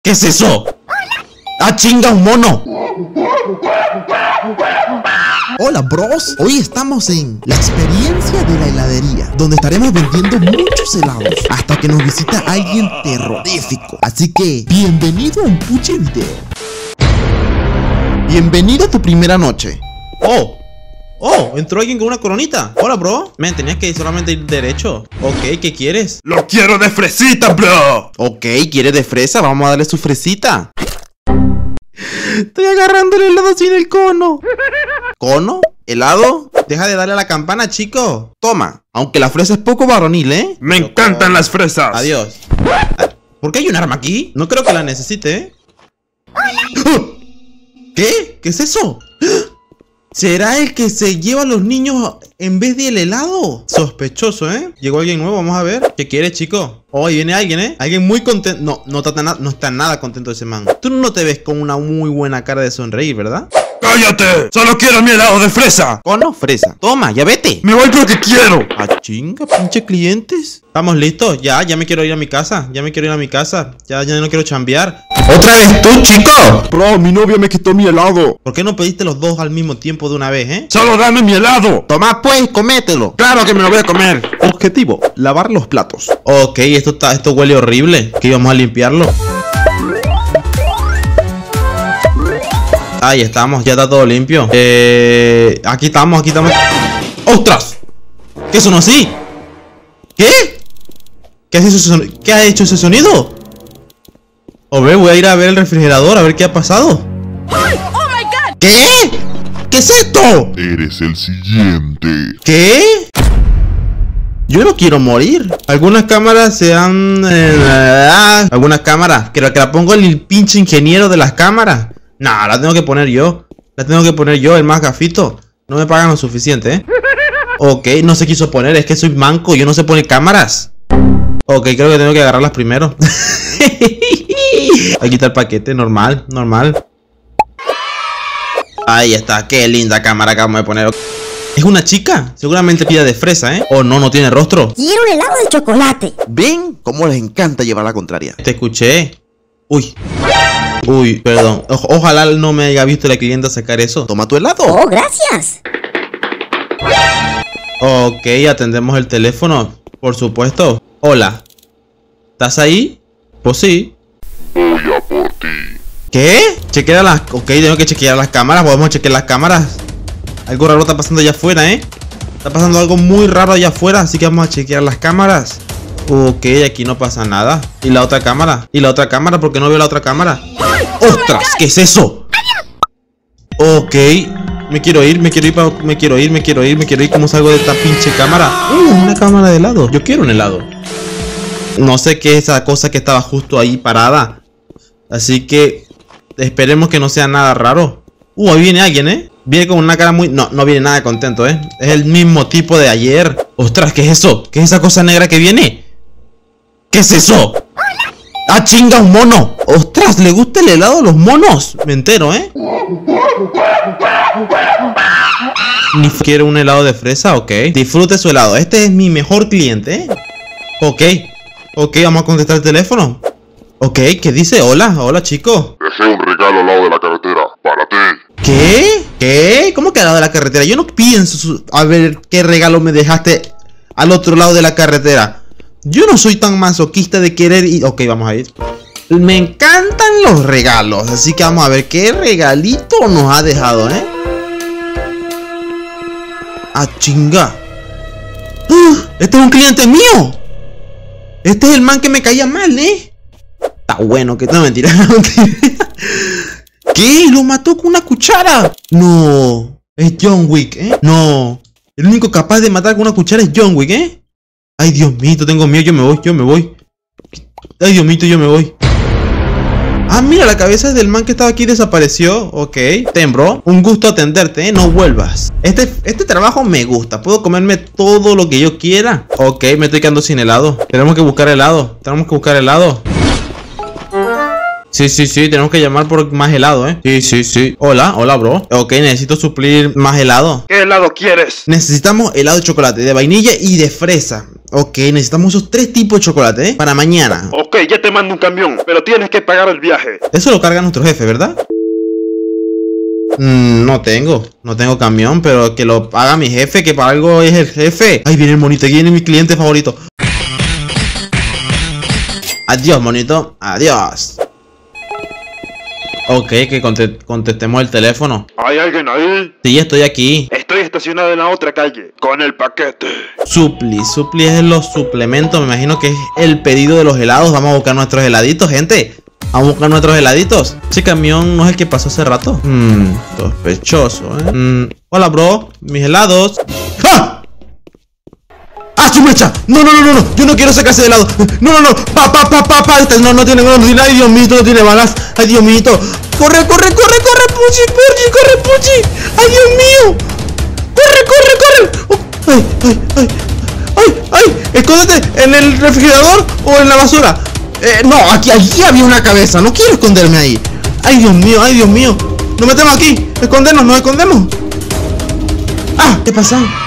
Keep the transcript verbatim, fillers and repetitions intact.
¿Qué es eso? ¡Ah, chinga, un mono! Hola, bros. Hoy estamos en la experiencia de la heladería, donde estaremos vendiendo muchos helados hasta que nos visita alguien terrorífico. Así que, bienvenido a un puche video. Bienvenido a tu primera noche. Oh, oh, entró alguien con una coronita. Hola, bro. Men, tenías que solamente ir derecho. Ok, ¿qué quieres? ¡Lo quiero de fresita, bro! Ok, ¿quieres de fresa? Vamos a darle su fresita. Estoy agarrando el helado sin el cono. ¿Cono? ¿Helado? Deja de darle a la campana, chico. Toma. Aunque la fresa es poco varonil, ¿eh? Me Pero encantan con... las fresas. Adiós. ¿Por qué hay un arma aquí? No creo que la necesite, ¿eh? ¿Qué? ¿Qué es eso? ¿Será el que se lleva a los niños en vez del helado? Sospechoso, ¿eh? Llegó alguien nuevo, vamos a ver. ¿Qué quiere, chico? Oh, ahí viene alguien, ¿eh? Alguien muy contento. No, no está, no está nada contento ese man. Tú no te ves con una muy buena cara de sonreír, ¿verdad? ¡Cállate! ¡Solo quiero mi helado de fresa! ¿Cono? Fresa. Toma, ya vete. ¡Me voy porque quiero! Ah, chinga, pinche clientes. ¿Estamos listos? Ya, ya me quiero ir a mi casa. Ya me quiero ir a mi casa. Ya, ya no quiero chambear. ¡Otra vez tú, chico! Bro, mi novia me quitó mi helado. ¿Por qué no pediste los dos al mismo tiempo de una vez, eh? ¡Solo dame mi helado! Toma pues, comételo. ¡Claro que me lo voy a comer! Objetivo, lavar los platos. Ok, esto, está, esto huele horrible. Que íbamos a limpiarlo. Ahí estamos, ya está todo limpio. Eh, aquí estamos, aquí estamos. ¡Ostras! ¿Qué sonó así? ¿Qué? ¿Qué ha hecho ese sonido? ¿Qué ha hecho ese sonido? A ver, voy a ir a ver el refrigerador, a ver qué ha pasado. ¿Qué? ¿Qué es esto? Eres el siguiente. ¿Qué? Yo no quiero morir. Algunas cámaras se han... Eh, algunas cámaras. Que la, que la pongo el pinche ingeniero de las cámaras. Nah, la tengo que poner yo. La tengo que poner yo, el más gafito. No me pagan lo suficiente, ¿eh? Ok, no se quiso poner. Es que soy manco, yo no sé poner cámaras. Ok, creo que tengo que agarrarlas primero. Aquí está el paquete, normal, normal. Ahí está, qué linda cámara acabamos de poner. Es una chica, seguramente pida de fresa, ¿eh? Oh, no, no tiene rostro. Quiero un helado de chocolate. ¿Ven cómo les encanta llevar la contraria? Te escuché. Uy. Uy, perdón. O ojalá no me haya visto la clienta sacar eso. Toma tu helado. Oh, gracias. Ok, atendemos el teléfono. Por supuesto. Hola. ¿Estás ahí? Pues sí. Voy a por ti. ¿Qué? Chequea las... Ok, tengo que chequear las cámaras. Podemos chequear las cámaras. Algo raro está pasando allá afuera, ¿eh? Está pasando algo muy raro allá afuera. Así que vamos a chequear las cámaras. Ok, aquí no pasa nada. ¿Y la otra cámara? ¿Y la otra cámara? ¿Por qué no veo la otra cámara? ¡Ostras! ¿Qué es eso? Ok. Me quiero ir, me quiero ir, pa me quiero ir, me quiero ir, me quiero ir. ¿Cómo salgo de esta pinche cámara? Uh, una cámara de helado. Yo quiero un helado. No sé qué es esa cosa que estaba justo ahí parada. Así que esperemos que no sea nada raro. Uh, ahí viene alguien, ¿eh? Viene con una cara muy... No, no viene nada contento, ¿eh? Es el mismo tipo de ayer. ¡Ostras! ¿Qué es eso? ¿Qué es esa cosa negra que viene? ¿Qué es eso? ¡Ah, chinga, un mono! ¡Ostras! ¿Le gusta el helado a los monos? Me entero, ¿eh? Ni quiere un helado de fresa, ok. Disfrute su helado. Este es mi mejor cliente, ¿eh? Ok. Ok, vamos a contestar el teléfono. Ok, ¿qué dice? Hola, hola, chico. Dejé un regalo al lado de la carretera. Para ti. ¿Qué? ¿Qué? ¿Cómo que al lado de la carretera? Yo no pienso a ver qué regalo me dejaste al otro lado de la carretera. Yo no soy tan masoquista de querer ir... Ok, vamos a ir. Me encantan los regalos. Así que vamos a ver qué regalito nos ha dejado, ¿eh? ¡Ah, chinga! ¡Uh! ¡Este es un cliente mío! Este es el man que me caía mal, ¿eh? Está bueno que... No, mentira. ¿Qué? ¿Lo mató con una cuchara? No. Es John Wick, ¿eh? No. El único capaz de matar con una cuchara es John Wick, ¿eh? Ay, Dios mío, tengo miedo. Yo me voy, yo me voy. Ay, Dios mío, yo me voy. Ah, mira, la cabeza del man que estaba aquí desapareció. Ok, ten, bro. Un gusto atenderte, ¿eh? No vuelvas. Este, este trabajo me gusta. Puedo comerme todo lo que yo quiera. Ok, me estoy quedando sin helado. Tenemos que buscar helado. Tenemos que buscar helado. Sí, sí, sí, tenemos que llamar por más helado, ¿eh? Sí, sí, sí. Hola, hola, bro. Ok, necesito suplir más helado. ¿Qué helado quieres? Necesitamos helado de chocolate, de vainilla y de fresa. Ok, necesitamos esos tres tipos de chocolate, ¿eh? Para mañana. Ok, ya te mando un camión, pero tienes que pagar el viaje. Eso lo carga nuestro jefe, ¿verdad? Mm, no tengo, no tengo camión, pero que lo paga mi jefe, que para algo es el jefe. Ahí viene el monito, aquí viene mi cliente favorito. Adiós, monito, adiós. Ok, que conte contestemos el teléfono. ¿Hay alguien ahí? Sí, estoy aquí. Estoy estacionado en la otra calle, con el paquete. Supli, Supli es los suplementos, me imagino que es el pedido de los helados. Vamos a buscar nuestros heladitos, gente. Vamos a buscar nuestros heladitos. Ese camión no es el que pasó hace rato. Mmm, sospechoso, eh. Mm, hola, bro, mis helados. ¡Ah! ¡Ah, su mecha! No, no, no, no, no, yo no quiero esa clase de helado. No, no, no, pa, pa, pa, pa, pa. Este no, no tiene, no tiene, ay, Dios mío, no tiene balas. Ay, Dios mío. Corre, corre, corre, corre, Puchi, Puchi, corre, Puchi. Ay, Dios mío. Corre, corre, corre. Oh, ay, ay, ay, ay, ay. Escóndete en el refrigerador o en la basura. Eh, no, aquí, aquí había una cabeza. No quiero esconderme ahí. Ay, Dios mío, ay, Dios mío. Nos metemos aquí. Escondernos, nos escondemos. Ah, ¿qué pasa?